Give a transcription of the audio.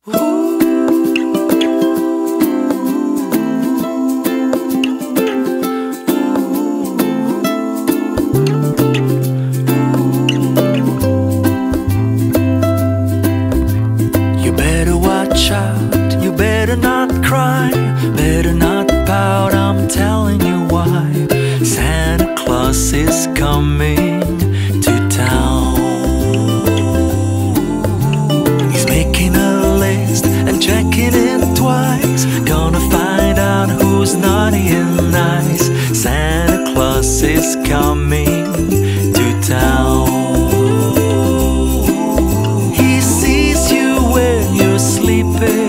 better watch out, you better not cry, better not pout, I'm telling you why. Santa Claus is coming to town. He's making a list and checking it twice, gonna find out who's naughty and nice. Santa Claus is coming to town. He sees you when you're sleeping,